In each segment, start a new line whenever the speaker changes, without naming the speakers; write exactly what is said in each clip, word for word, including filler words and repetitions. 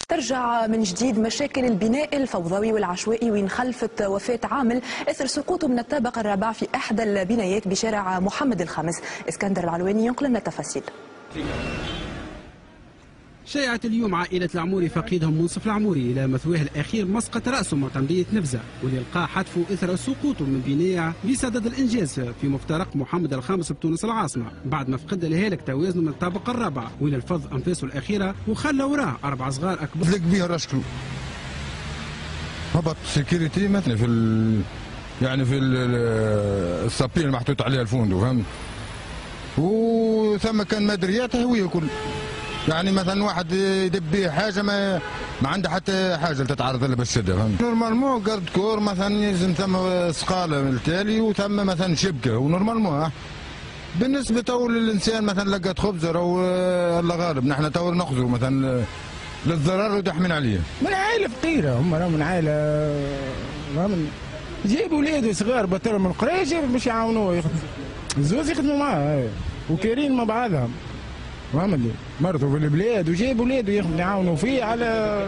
ترجع من جديد مشاكل البناء الفوضوي والعشوائي وين خلفت وفاة عامل اثر سقوطه من الطابق الرابع في احدى البنايات بشارع محمد الخامس. اسكندر العلواني ينقل لنا التفاصيل.
شاعت اليوم عائلة العموري فقيدهم منصف العموري إلى مثواه الأخير مسقط رأسه معتمدية نفزة، واللي لقاه حتفه إثر سقوطه من بناية بصدد الإنجاز في مفترق محمد الخامس بتونس العاصمة، بعد ما فقد الهالك توازنه من الطابق الرابع واللي الفض أنفاسه الأخيرة وخلى وراه أربع صغار أكبر.
فلك بيه رشكلو هبط سيكيورتي مثلا في ال... يعني في الصابين المحطوط عليها الفندق فهمت، وثم كان مدريات هوية كل يعني مثلا واحد يدب بيه حاجه ما ما عنده حتى حاجه تتعرض له بالشده فهمت. نورمالمون قرد كور مثلا يلزم ثم سقاله التالي وثم مثلا شبكه ونورمالمون. بالنسبه تو للانسان مثلا لقت خبز او الله غالب نحن تو نخزروا مثلا للضرر ودحمن عليه.
من عائله فقيره هم راهم من عائله راهم جايبوا ولاد صغار بطلوا من القرايه جايبوا باش يعاونوه يخدموا زوز يخدموا معاه وكارين مع بعضهم فهمتني، مرته في البلاد وجايب ولاده يعاونوا فيه على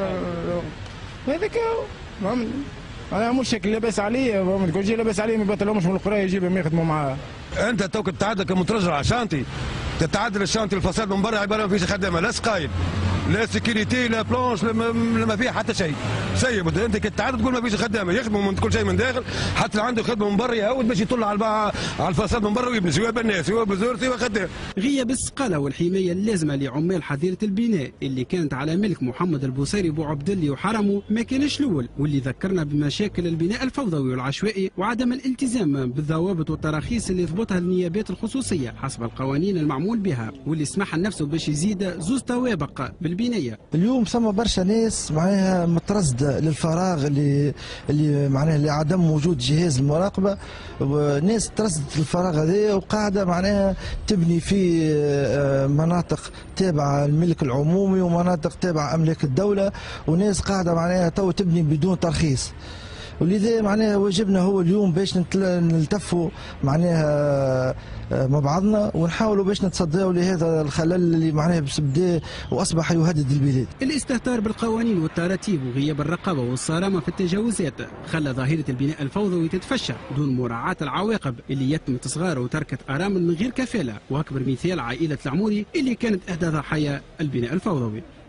هذاك فهمتني، انا مش شكل لاباس عليه فهمتني، كل شيء لاباس عليه ما يبطلهمش من القرايه يجيبهم يخدموا معاه.
انت توك تتعدى كمترجع على شانتي، تتعدى الشانتي الفساد من برا عباره ما فيش خدامه لا سقايل لا سيكوريتي لا بلونش ما فيها حتى شيء. سيب انت كي تتعدى تقول ما فيش خدامه يخدموا من كل شيء من داخل، حتى اللي عنده خدمه من برا يهود باش يطلع على على الفساد من برا ويبني سواء بناء سواء بزور سواء خدام.
غياب السقاله والحمايه اللازمه لعمال حظيره البناء اللي كانت على ملك محمد البوصيري بو عبد الله وحرمه ما كانش الاول، واللي ذكرنا بمشاكل البناء الفوضوي والعشوائي وعدم الالتزام بالضوابط والتراخيص اللي تضبطها النيابات الخصوصيه حسب القوانين المعمول بها، واللي سمح لنفسه باش يزيد زوز طوابق بالبنايه.
اليوم ثم برشا ناس معناها مترصده للفراغ اللي اللي معناها لعدم وجود جهاز المراقبه، وناس ترصدت الفراغ هذا وقاعده معناها تبني في مناطق تابعه للملك العمومي ومناطق تابعه املاك الدوله، وناس قاعده معناها تو تبني بدون ترخيص. ولذا معناها واجبنا هو اليوم باش نلتفوا معناها مع بعضنا ونحاولوا باش نتصداوا لهذا الخلل اللي معناها بدا واصبح يهدد البلاد.
الاستهتار بالقوانين والتراتيب وغياب الرقابه والصرامه في التجاوزات خلى ظاهره البناء الفوضوي تتفشى دون مراعاه العواقب اللي يتم تصغار وتركه ارامل من غير كفاله، واكبر مثال عائله العموري اللي كانت احدى ضحايا البناء الفوضوي.